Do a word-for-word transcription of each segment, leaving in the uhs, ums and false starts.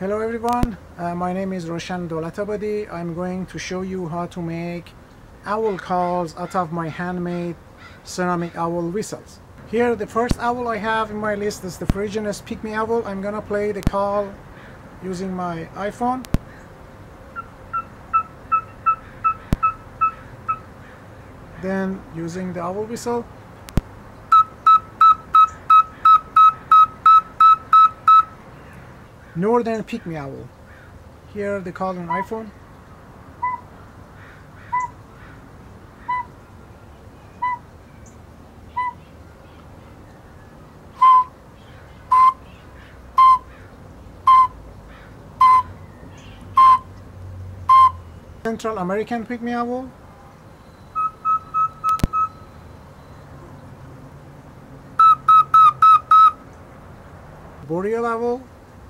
Hello everyone, uh, my name is Rowshan Dowlatabadi. I'm going to show you how to make owl calls out of my handmade ceramic owl whistles. Here the first owl I have in my list is the Phrygian's pygmy owl. I'm gonna play the call using my iPhone. Then using the owl whistle. Northern pygmy owl. Here the call on iPhone. Central American pygmy owl. Boreal owl.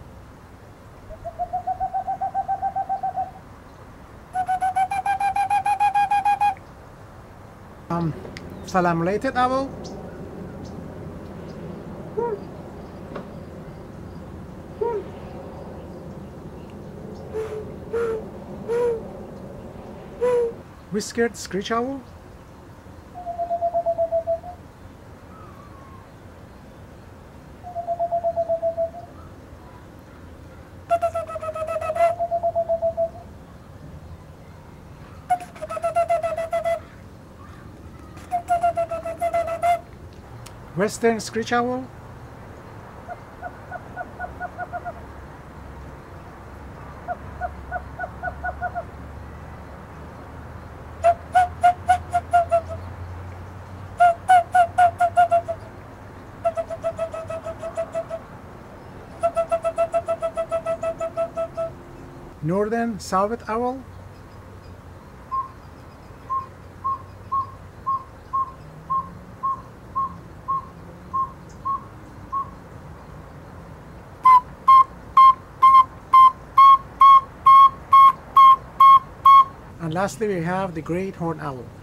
Um, Salamulated owl. Whiskered screech owl. Western screech owl. Northern saw-whet owl. And lastly we have the great horned owl.